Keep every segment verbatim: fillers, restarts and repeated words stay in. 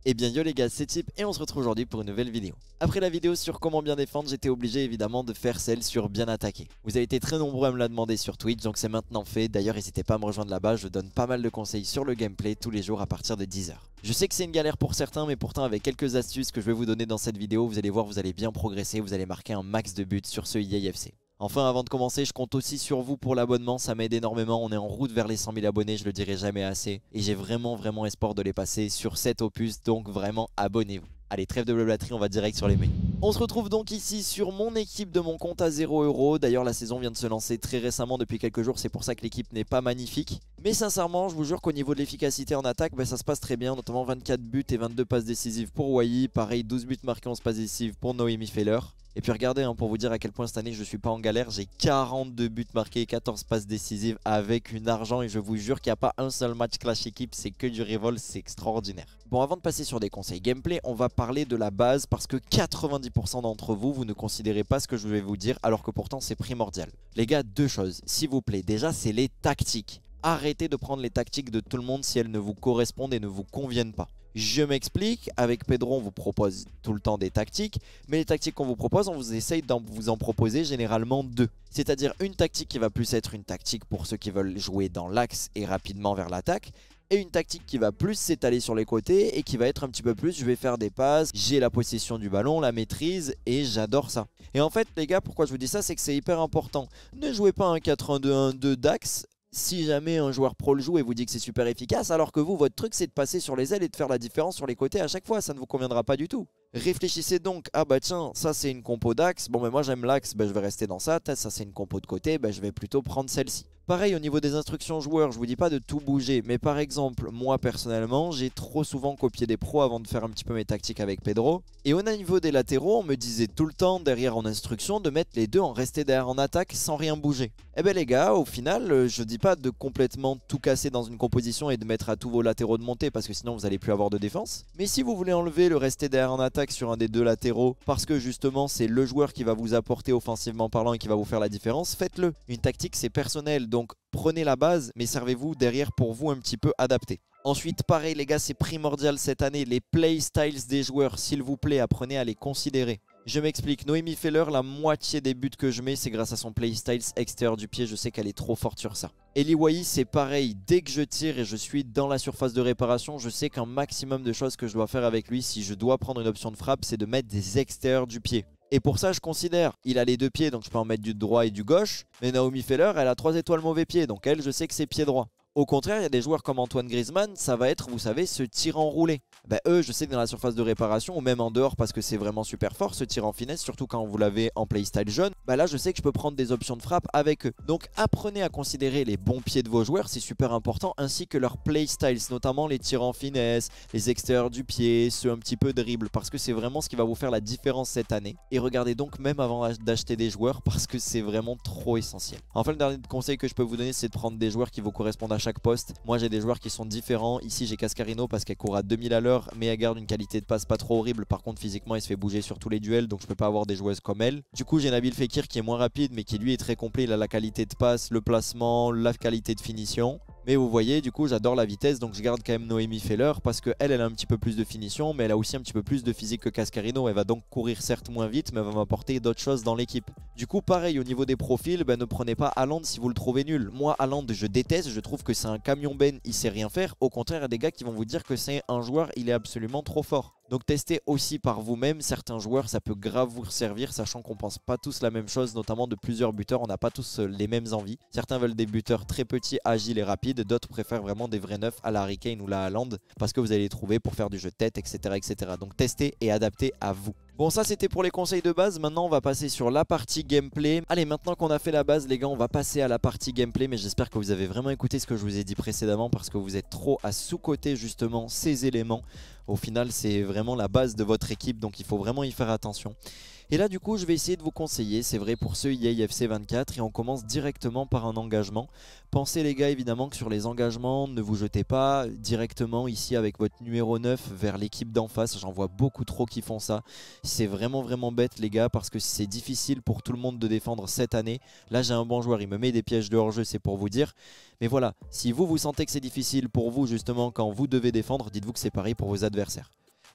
Eh bien yo les gars, c'est Tip et on se retrouve aujourd'hui pour une nouvelle vidéo. Après la vidéo sur comment bien défendre, j'étais obligé évidemment de faire celle sur bien attaquer. Vous avez été très nombreux à me la demander sur Twitch, donc c'est maintenant fait. D'ailleurs n'hésitez pas à me rejoindre là-bas, je donne pas mal de conseils sur le gameplay tous les jours à partir de dix heures. Je sais que c'est une galère pour certains, mais pourtant avec quelques astuces que je vais vous donner dans cette vidéo, vous allez voir, vous allez bien progresser, vous allez marquer un max de buts sur ce E A F C. Enfin, avant de commencer, je compte aussi sur vous pour l'abonnement, ça m'aide énormément, on est en route vers les cent mille abonnés, je le dirai jamais assez. Et j'ai vraiment vraiment espoir de les passer sur cet opus, donc vraiment abonnez-vous. Allez, trêve de blablaterie, on va direct sur les menus. On se retrouve donc ici sur mon équipe de mon compte à zéro euro. D'ailleurs, la saison vient de se lancer très récemment depuis quelques jours, c'est pour ça que l'équipe n'est pas magnifique. Mais sincèrement, je vous jure qu'au niveau de l'efficacité en attaque, bah, ça se passe très bien, notamment vingt-quatre buts et vingt-deux passes décisives pour Wai. Pareil, douze buts marqués, onze passes décisives pour Noémie Feller. Et puis regardez, hein, pour vous dire à quel point cette année je suis pas en galère, j'ai quarante-deux buts marqués et quatorze passes décisives avec une argent et je vous jure qu'il n'y a pas un seul match clash équipe, c'est que du revolt, c'est extraordinaire. Bon, avant de passer sur des conseils gameplay, on va parler de la base parce que quatre-vingt-dix pour cent d'entre vous, vous ne considérez pas ce que je vais vous dire alors que pourtant c'est primordial. Les gars, deux choses, s'il vous plaît, déjà c'est les tactiques. Arrêtez de prendre les tactiques de tout le monde si elles ne vous correspondent et ne vous conviennent pas. Je m'explique, avec Pedro on vous propose tout le temps des tactiques, mais les tactiques qu'on vous propose, on vous essaye de vous en proposer généralement deux. C'est-à-dire une tactique qui va plus être une tactique pour ceux qui veulent jouer dans l'axe et rapidement vers l'attaque, et une tactique qui va plus s'étaler sur les côtés et qui va être un petit peu plus, je vais faire des passes, j'ai la possession du ballon, la maîtrise, et j'adore ça. Et en fait les gars, pourquoi je vous dis ça, c'est que c'est hyper important. Ne jouez pas un quatre un deux un deux d'axe. Si jamais un joueur pro le joue et vous dit que c'est super efficace, alors que vous, votre truc c'est de passer sur les ailes et de faire la différence sur les côtés à chaque fois, ça ne vous conviendra pas du tout. Réfléchissez donc, ah bah tiens, ça c'est une compo d'axe, bon mais moi j'aime l'axe, bah je vais rester dans ça, ça c'est une compo de côté, bah je vais plutôt prendre celle-ci. Pareil au niveau des instructions joueurs, je vous dis pas de tout bouger, mais par exemple, moi personnellement, j'ai trop souvent copié des pros avant de faire un petit peu mes tactiques avec Pedro. Et au niveau des latéraux, on me disait tout le temps derrière en instruction de mettre les deux en rester derrière en attaque sans rien bouger. Eh ben les gars, au final, je dis pas de complètement tout casser dans une composition et de mettre à tous vos latéraux de monter parce que sinon vous allez plus avoir de défense. Mais si vous voulez enlever le rester derrière en attaque sur un des deux latéraux parce que justement c'est le joueur qui va vous apporter offensivement parlant et qui va vous faire la différence, faites-le. Une tactique c'est personnel, donc prenez la base mais servez-vous derrière pour vous un petit peu adapter. Ensuite pareil les gars, c'est primordial cette année, les playstyles des joueurs, s'il vous plaît apprenez à les considérer. Je m'explique, Noémie Feller, la moitié des buts que je mets c'est grâce à son playstyles extérieur du pied, je sais qu'elle est trop forte sur ça. Eli Wai c'est pareil, dès que je tire et je suis dans la surface de réparation, je sais qu'un maximum de choses que je dois faire avec lui si je dois prendre une option de frappe c'est de mettre des extérieurs du pied. Et pour ça je considère, il a les deux pieds donc je peux en mettre du droit et du gauche, mais Naomi Feller elle a trois étoiles mauvais pied donc elle je sais que c'est pied droit. Au contraire, il y a des joueurs comme Antoine Griezmann, ça va être, vous savez, ce tir enroulé. Bah eux, je sais que dans la surface de réparation, ou même en dehors parce que c'est vraiment super fort, ce tir en finesse, surtout quand vous l'avez en playstyle jaune, bah là je sais que je peux prendre des options de frappe avec eux. Donc apprenez à considérer les bons pieds de vos joueurs, c'est super important, ainsi que leurs playstyles, notamment les tirs en finesse, les extérieurs du pied, ceux un petit peu dribble, parce que c'est vraiment ce qui va vous faire la différence cette année. Et regardez donc même avant d'acheter des joueurs, parce que c'est vraiment trop essentiel. Enfin, le dernier conseil que je peux vous donner, c'est de prendre des joueurs qui vous correspondent à chaque poste. Moi j'ai des joueurs qui sont différents. Ici j'ai Cascarino parce qu'elle court à deux mille à l'heure mais elle garde une qualité de passe pas trop horrible. Par contre physiquement elle se fait bouger sur tous les duels donc je peux pas avoir des joueuses comme elle. Du coup j'ai Nabil Fekir qui est moins rapide mais qui lui est très complet. Il a la qualité de passe, le placement, la qualité de finition. Mais vous voyez, du coup, j'adore la vitesse, donc je garde quand même Noémie Feller parce qu'elle, elle a un petit peu plus de finition, mais elle a aussi un petit peu plus de physique que Cascarino. Elle va donc courir certes moins vite, mais elle va m'apporter d'autres choses dans l'équipe. Du coup, pareil, au niveau des profils, ben, ne prenez pas Haaland si vous le trouvez nul. Moi, Haaland, je déteste, je trouve que c'est un camion Ben, il sait rien faire. Au contraire, il y a des gars qui vont vous dire que c'est un joueur, il est absolument trop fort. Donc testez aussi par vous-même, certains joueurs ça peut grave vous servir sachant qu'on pense pas tous la même chose, notamment de plusieurs buteurs, on n'a pas tous les mêmes envies. Certains veulent des buteurs très petits, agiles et rapides, d'autres préfèrent vraiment des vrais neufs à la Harry Kane ou la Haaland parce que vous allez les trouver pour faire du jeu de tête, et cetera et cetera. Donc testez et adaptez à vous. Bon ça c'était pour les conseils de base, maintenant on va passer sur la partie gameplay. Allez, maintenant qu'on a fait la base les gars, on va passer à la partie gameplay, mais j'espère que vous avez vraiment écouté ce que je vous ai dit précédemment parce que vous êtes trop à sous-coter justement ces éléments. Au final c'est vraiment la base de votre équipe donc il faut vraiment y faire attention. Et là du coup je vais essayer de vous conseiller, c'est vrai pour ce E A F C vingt-quatre et on commence directement par un engagement. Pensez les gars évidemment que sur les engagements, ne vous jetez pas directement ici avec votre numéro neuf vers l'équipe d'en face, j'en vois beaucoup trop qui font ça. C'est vraiment vraiment bête les gars parce que c'est difficile pour tout le monde de défendre cette année. Là j'ai un bon joueur, il me met des pièges de hors-jeu, c'est pour vous dire. Mais voilà, si vous vous sentez que c'est difficile pour vous justement quand vous devez défendre, dites-vous que c'est pareil pour vos adversaires.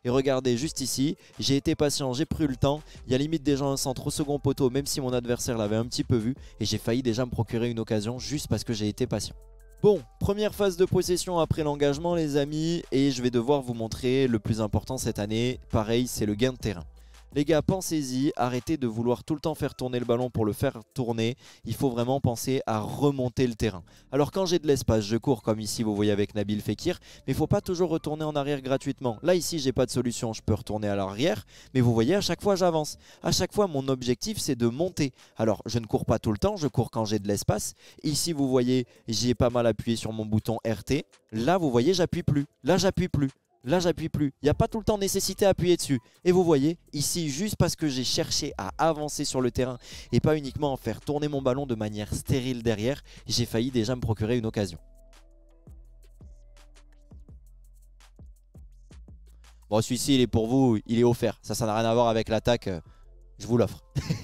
Et regardez juste ici, j'ai été patient, j'ai pris le temps. Il y a limite déjà un centre au second poteau, même si mon adversaire l'avait un petit peu vu. Et j'ai failli déjà me procurer une occasion juste parce que j'ai été patient. Bon, première phase de possession après l'engagement les amis. Et je vais devoir vous montrer le plus important cette année. Pareil, c'est le gain de terrain. Les gars, pensez-y, arrêtez de vouloir tout le temps faire tourner le ballon pour le faire tourner. Il faut vraiment penser à remonter le terrain. Alors quand j'ai de l'espace, je cours comme ici vous voyez avec Nabil Fekir. Mais il ne faut pas toujours retourner en arrière gratuitement. Là ici j'ai pas de solution, je peux retourner à l'arrière. Mais vous voyez à chaque fois j'avance. À chaque fois mon objectif c'est de monter. Alors je ne cours pas tout le temps, je cours quand j'ai de l'espace. Ici vous voyez j'ai pas mal appuyé sur mon bouton R T. Là vous voyez j'appuie plus. Là j'appuie plus. Là j'appuie plus, il n'y a pas tout le temps nécessité à appuyer dessus. Et vous voyez, ici juste parce que j'ai cherché à avancer sur le terrain et pas uniquement en faire tourner mon ballon de manière stérile derrière, j'ai failli déjà me procurer une occasion. Bon celui-ci il est pour vous, il est offert, ça ça n'a rien à voir avec l'attaque, je vous l'offre.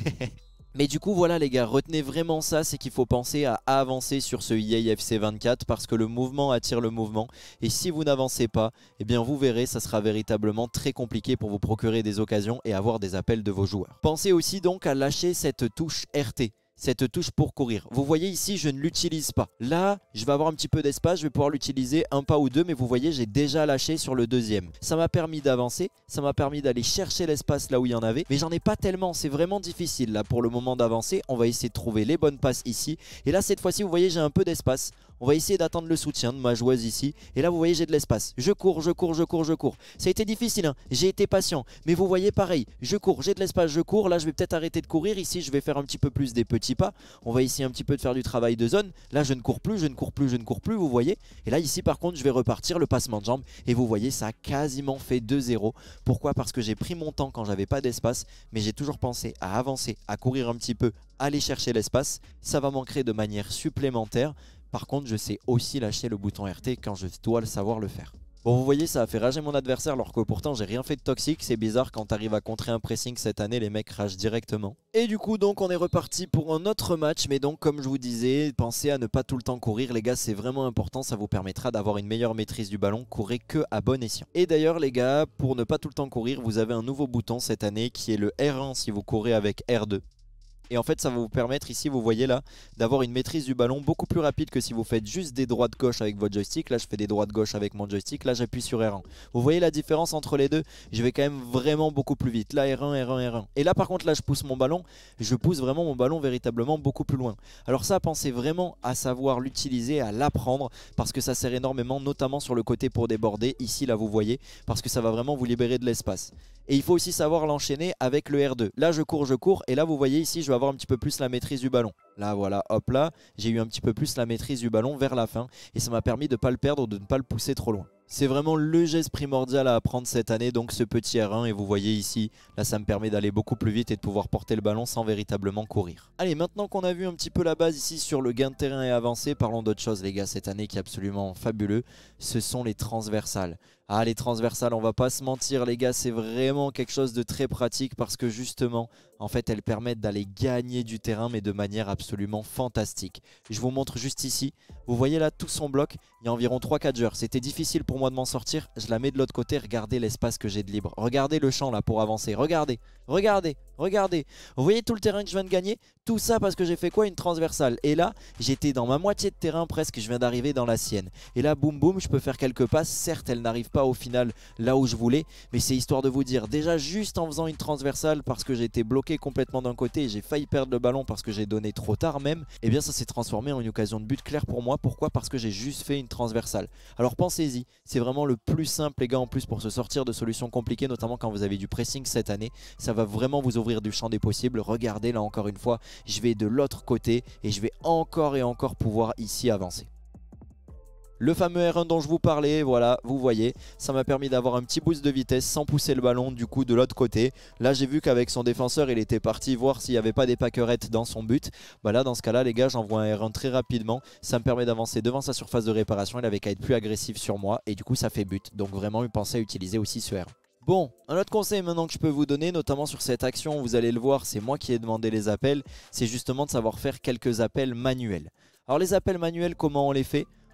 Mais du coup voilà les gars, retenez vraiment ça, c'est qu'il faut penser à avancer sur ce E A F C vingt-quatre parce que le mouvement attire le mouvement et si vous n'avancez pas, eh bien vous verrez, ça sera véritablement très compliqué pour vous procurer des occasions et avoir des appels de vos joueurs. Pensez aussi donc à lâcher cette touche R T. Cette touche pour courir. Vous voyez ici, je ne l'utilise pas. Là, je vais avoir un petit peu d'espace, je vais pouvoir l'utiliser un pas ou deux, mais vous voyez, j'ai déjà lâché sur le deuxième. Ça m'a permis d'avancer, ça m'a permis d'aller chercher l'espace là où il y en avait, mais j'en ai pas tellement, c'est vraiment difficile là pour le moment d'avancer. On va essayer de trouver les bonnes passes ici. Et là, cette fois-ci, vous voyez, j'ai un peu d'espace. On va essayer d'attendre le soutien de ma joueuse ici. Et là, vous voyez, j'ai de l'espace. Je cours, je cours, je cours, je cours. Ça a été difficile, hein. J'ai été patient. Mais vous voyez, pareil, je cours, j'ai de l'espace, je cours. Là, je vais peut-être arrêter de courir. Ici, je vais faire un petit peu plus des petits pas. On va essayer un petit peu de faire du travail de zone. Là, je ne cours plus, je ne cours plus, je ne cours plus, vous voyez. Et là, ici, par contre, je vais repartir le passement de jambes. Et vous voyez, ça a quasiment fait deux zéro. Pourquoi? Parce que j'ai pris mon temps quand j'avais pas d'espace. Mais j'ai toujours pensé à avancer, à courir un petit peu, aller chercher l'espace. Ça va manquer de manière supplémentaire. Par contre, je sais aussi lâcher le bouton R T quand je dois le savoir le faire. Bon, vous voyez, ça a fait rager mon adversaire alors que pourtant, j'ai rien fait de toxique. C'est bizarre quand tu arrives à contrer un pressing cette année, les mecs ragent directement. Et du coup, donc, on est reparti pour un autre match. Mais donc, comme je vous disais, pensez à ne pas tout le temps courir. Les gars, c'est vraiment important. Ça vous permettra d'avoir une meilleure maîtrise du ballon. Courez que à bon escient. Et d'ailleurs, les gars, pour ne pas tout le temps courir, vous avez un nouveau bouton cette année qui est le R un si vous courez avec R deux. Et en fait ça va vous permettre ici, vous voyez là, d'avoir une maîtrise du ballon beaucoup plus rapide que si vous faites juste des droits de gauche avec votre joystick. Là je fais des droits de gauche avec mon joystick, là j'appuie sur R un. Vous voyez la différence entre les deux? Je vais quand même vraiment beaucoup plus vite. Là R un, R un, R un. Et là par contre là je pousse mon ballon, je pousse vraiment mon ballon véritablement beaucoup plus loin. Alors ça, pensez vraiment à savoir l'utiliser, à l'apprendre parce que ça sert énormément, notamment sur le côté pour déborder. Ici là vous voyez, parce que ça va vraiment vous libérer de l'espace. Et il faut aussi savoir l'enchaîner avec le R deux. Là je cours, je cours et là vous voyez ici je vais avoir un petit peu plus la maîtrise du ballon. Là voilà, hop là, j'ai eu un petit peu plus la maîtrise du ballon vers la fin et ça m'a permis de ne pas le perdre, de ne pas le pousser trop loin. C'est vraiment le geste primordial à apprendre cette année, donc ce petit R un, et vous voyez ici, là ça me permet d'aller beaucoup plus vite et de pouvoir porter le ballon sans véritablement courir. Allez, maintenant qu'on a vu un petit peu la base ici sur le gain de terrain et avancé, parlons d'autre chose les gars, cette année qui est absolument fabuleux, ce sont les transversales. Ah, les transversales, on va pas se mentir les gars, c'est vraiment quelque chose de très pratique parce que justement, en fait, elles permettent d'aller gagner du terrain mais de manière absolument fantastique. Je vous montre juste ici, vous voyez là tout son bloc, il y a environ trois quatre heures. C'était difficile pour moi de m'en sortir, je la mets de l'autre côté, regardez l'espace que j'ai de libre. Regardez le champ là pour avancer, regardez, regardez, regardez. Vous voyez tout le terrain que je viens de gagner? Tout ça parce que j'ai fait quoi? Une transversale. Et là, j'étais dans ma moitié de terrain presque, je viens d'arriver dans la sienne. Et là, boum boum, je peux faire quelques passes. Certes, elle n'arrive pas au final là où je voulais, mais c'est histoire de vous dire, déjà juste en faisant une transversale parce que j'ai été bloqué complètement d'un côté et j'ai failli perdre le ballon parce que j'ai donné trop tard même, et eh bien ça s'est transformé en une occasion de but claire pour moi. Pourquoi? Parce que j'ai juste fait une transversale. Alors pensez-y, c'est vraiment le plus simple les gars en plus pour se sortir de solutions compliquées, notamment quand vous avez du pressing cette année. Ça va vraiment vous ouvrir du champ des possibles. Regardez là encore une fois, je vais de l'autre côté et je vais encore et encore pouvoir ici avancer. Le fameux R un dont je vous parlais, voilà, vous voyez, ça m'a permis d'avoir un petit boost de vitesse sans pousser le ballon du coup de l'autre côté. Là j'ai vu qu'avec son défenseur il était parti voir s'il n'y avait pas des packerettes dans son but. Bah là dans ce cas là les gars, j'envoie un R un très rapidement, ça me permet d'avancer devant sa surface de réparation. Il avait qu'à être plus agressif sur moi et du coup ça fait but. Donc vraiment pensez à utiliser aussi ce R un. Bon, un autre conseil maintenant que je peux vous donner, notamment sur cette action, vous allez le voir, c'est moi qui ai demandé les appels, c'est justement de savoir faire quelques appels manuels. Alors les appels manuels, comment on les fait ?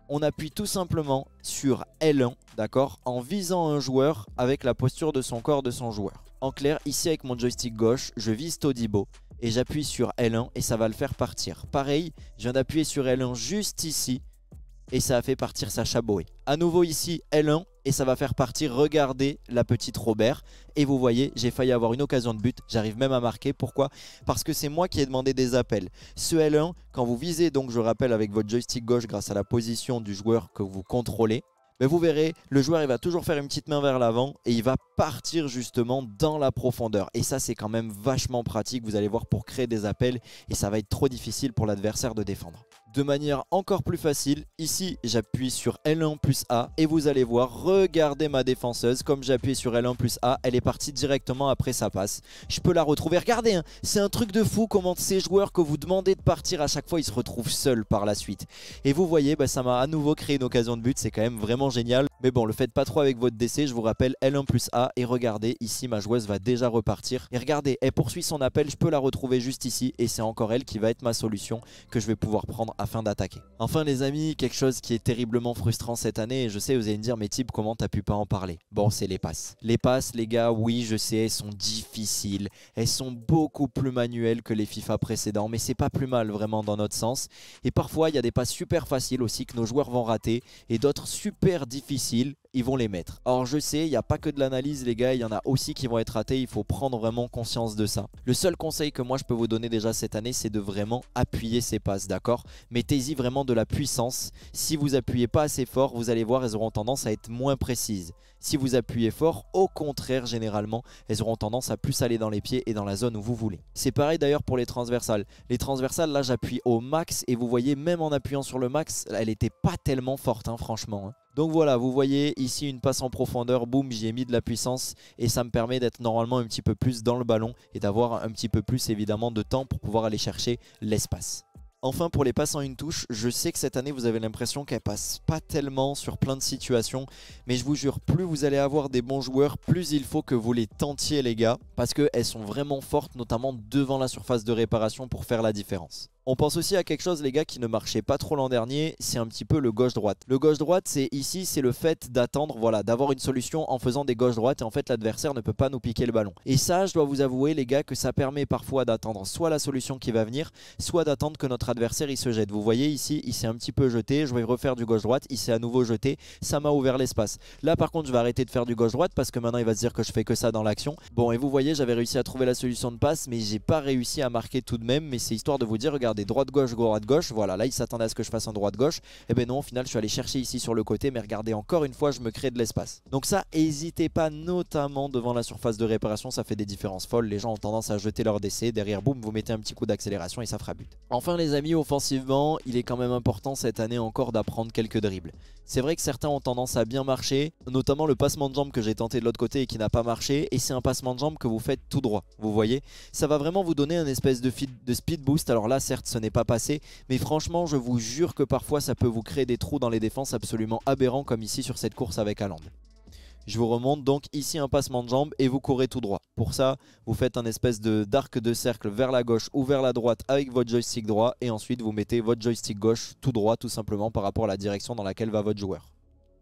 on appuie tout simplement sur L un, d'accord, en visant un joueur avec la posture de son corps de son joueur. En clair, ici avec mon joystick gauche, je vise Todibo et j'appuie sur L un et ça va le faire partir. Pareil, je viens d'appuyer sur L un juste ici et ça a fait partir Sacha Boey. A nouveau ici L un et ça va faire partir, regardez la petite Robert. Et vous voyez, j'ai failli avoir une occasion de but, j'arrive même à marquer. Pourquoi? Parce que c'est moi qui ai demandé des appels. Ce L un, quand vous visez, donc je rappelle avec votre joystick gauche grâce à la position du joueur que vous contrôlez, mais vous verrez, le joueur il va toujours faire une petite main vers l'avant et il va partir justement dans la profondeur. Et ça c'est quand même vachement pratique, vous allez voir, pour créer des appels et ça va être trop difficile pour l'adversaire de défendre. De manière encore plus facile, ici j'appuie sur L un plus A et vous allez voir, regardez ma défenseuse, comme j'ai appuyé sur L un plus A, elle est partie directement après sa passe. Je peux la retrouver, regardez, hein, c'est un truc de fou comment ces joueurs que vous demandez de partir à chaque fois, ils se retrouvent seuls par la suite. Et vous voyez, bah, ça m'a à nouveau créé une occasion de but, c'est quand même vraiment génial. Mais bon, le faites pas trop avec votre D C, je vous rappelle L un plus A et regardez, ici ma joueuse va déjà repartir. Et regardez, elle poursuit son appel, je peux la retrouver juste ici et c'est encore elle qui va être ma solution que je vais pouvoir prendre afin d'attaquer. Enfin les amis, quelque chose qui est terriblement frustrant cette année, et je sais vous allez me dire mais type comment t'as pu pas en parler? Bon, c'est les passes. Les passes les gars, oui je sais, elles sont difficiles, elles sont beaucoup plus manuelles que les FIFA précédents, mais c'est pas plus mal vraiment dans notre sens. Et parfois il y a des passes super faciles aussi que nos joueurs vont rater et d'autres super difficiles, ils vont les mettre. Alors je sais, il n'y a pas que de l'analyse les gars, il y en a aussi qui vont être ratés, il faut prendre vraiment conscience de ça. Le seul conseil que moi je peux vous donner déjà cette année, c'est de vraiment appuyer ces passes, d'accord? Mettez-y vraiment de la puissance. Si vous appuyez pas assez fort, vous allez voir, elles auront tendance à être moins précises. Si vous appuyez fort, au contraire, généralement, elles auront tendance à plus aller dans les pieds et dans la zone où vous voulez. C'est pareil d'ailleurs pour les transversales. Les transversales, là, j'appuie au max et vous voyez, même en appuyant sur le max, elle n'était pas tellement forte, hein, franchement. Hein. Donc voilà, vous voyez ici une passe en profondeur, boum, j'y ai mis de la puissance et ça me permet d'être normalement un petit peu plus dans le ballon et d'avoir un petit peu plus évidemment de temps pour pouvoir aller chercher l'espace. Enfin pour les passes en une touche, je sais que cette année vous avez l'impression qu'elles passent pas tellement sur plein de situations, mais je vous jure, plus vous allez avoir des bons joueurs, plus il faut que vous les tentiez les gars, parce qu'elles sont vraiment fortes, notamment devant la surface de réparation pour faire la différence. On pense aussi à quelque chose les gars qui ne marchait pas trop l'an dernier, c'est un petit peu le gauche-droite. Le gauche-droite c'est ici, c'est le fait d'attendre, voilà, d'avoir une solution en faisant des gauche-droite et en fait l'adversaire ne peut pas nous piquer le ballon. Et ça je dois vous avouer les gars que ça permet parfois d'attendre soit la solution qui va venir, soit d'attendre que notre adversaire il se jette. Vous voyez ici, il s'est un petit peu jeté, je vais refaire du gauche-droite, il s'est à nouveau jeté, ça m'a ouvert l'espace. Là par contre je vais arrêter de faire du gauche-droite parce que maintenant il va se dire que je fais que ça dans l'action. Bon et vous voyez j'avais réussi à trouver la solution de passe mais j'ai pas réussi à marquer tout de même, mais c'est histoire de vous dire regardez droite-gauche, droite-gauche, voilà là il s'attendait à ce que je fasse en droite-gauche, et ben non au final je suis allé chercher ici sur le côté, mais regardez encore une fois je me crée de l'espace. Donc ça n'hésitez pas, notamment devant la surface de réparation, ça fait des différences folles, les gens ont tendance à jeter leur D C, derrière boum vous mettez un petit coup d'accélération et ça fera but. Enfin les amis, offensivement il est quand même important cette année encore d'apprendre quelques dribbles. C'est vrai que certains ont tendance à bien marcher, notamment le passement de jambe que j'ai tenté de l'autre côté et qui n'a pas marché, et c'est un passement de jambe que vous faites tout droit, vous voyez. Ça va vraiment vous donner un espèce de, de speed boost, alors là certes ce n'est pas passé, mais franchement je vous jure que parfois ça peut vous créer des trous dans les défenses absolument aberrants comme ici sur cette course avec Haaland. Je vous remonte donc ici un passement de jambe et vous courez tout droit. Pour ça, vous faites un espèce de d'arc de cercle vers la gauche ou vers la droite avec votre joystick droit et ensuite vous mettez votre joystick gauche tout droit tout simplement par rapport à la direction dans laquelle va votre joueur.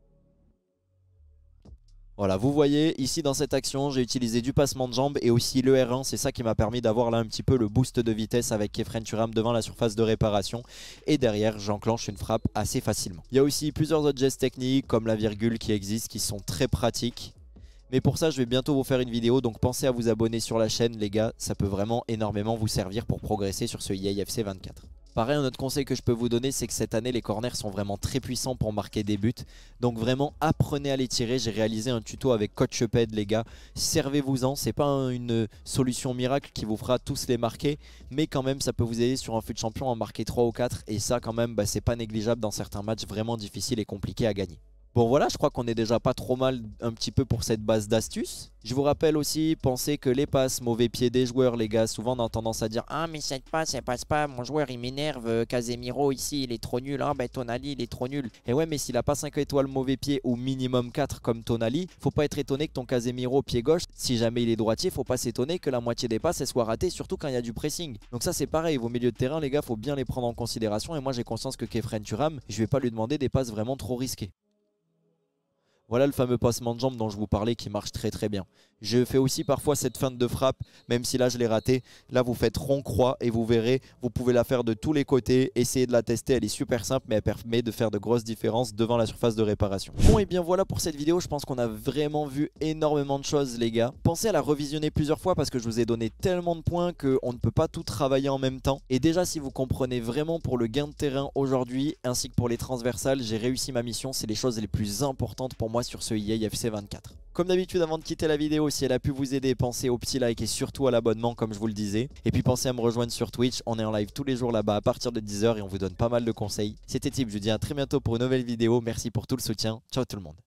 Voilà, vous voyez ici dans cette action, j'ai utilisé du passement de jambe et aussi le R un. C'est ça qui m'a permis d'avoir là un petit peu le boost de vitesse avec Kefren Turam devant la surface de réparation. Et derrière, j'enclenche une frappe assez facilement. Il y a aussi plusieurs autres gestes techniques comme la virgule qui existent, qui sont très pratiques. Mais pour ça, je vais bientôt vous faire une vidéo, donc pensez à vous abonner sur la chaîne les gars. Ça peut vraiment énormément vous servir pour progresser sur ce E A F C vingt-quatre. Pareil, un autre conseil que je peux vous donner, c'est que cette année, les corners sont vraiment très puissants pour marquer des buts. Donc vraiment, apprenez à les tirer. J'ai réalisé un tuto avec CoachUphead, les gars. Servez-vous-en. C'est pas une solution miracle qui vous fera tous les marquer. Mais quand même, ça peut vous aider sur un fut champion à marquer trois ou quatre. Et ça, quand même, bah, c'est pas négligeable dans certains matchs vraiment difficiles et compliqués à gagner. Bon voilà, je crois qu'on est déjà pas trop mal un petit peu pour cette base d'astuces. Je vous rappelle aussi, pensez que les passes, mauvais pied des joueurs les gars, souvent on a tendance à dire « Ah mais cette passe elle passe pas, mon joueur il m'énerve, Casemiro ici il est trop nul, ah ben Tonali il est trop nul ». Et ouais mais s'il a pas cinq étoiles mauvais pied ou minimum quatre comme Tonali, faut pas être étonné que ton Casemiro pied gauche, si jamais il est droitier, faut pas s'étonner que la moitié des passes elles soient ratées, surtout quand il y a du pressing. Donc ça c'est pareil, vos milieux de terrain les gars, faut bien les prendre en considération et moi j'ai conscience que Khéphren Thuram, je vais pas lui demander des passes vraiment trop risquées. Voilà le fameux passement de jambe dont je vous parlais qui marche très très bien. Je fais aussi parfois cette feinte de frappe, même si là je l'ai raté. Là vous faites rond-croix et vous verrez, vous pouvez la faire de tous les côtés. Essayez de la tester, elle est super simple mais elle permet de faire de grosses différences devant la surface de réparation. Bon et bien voilà pour cette vidéo, je pense qu'on a vraiment vu énormément de choses les gars. Pensez à la revisionner plusieurs fois parce que je vous ai donné tellement de points qu'on ne peut pas tout travailler en même temps. Et déjà si vous comprenez vraiment pour le gain de terrain aujourd'hui ainsi que pour les transversales, j'ai réussi ma mission, c'est les choses les plus importantes pour moi sur ce E A F C vingt-quatre. Comme d'habitude avant de quitter la vidéo, si elle a pu vous aider, pensez au petit like et surtout à l'abonnement comme je vous le disais. Et puis pensez à me rejoindre sur Twitch, on est en live tous les jours là-bas à partir de dix heures et on vous donne pas mal de conseils. C'était Tip, je vous dis à très bientôt pour une nouvelle vidéo, merci pour tout le soutien, ciao tout le monde.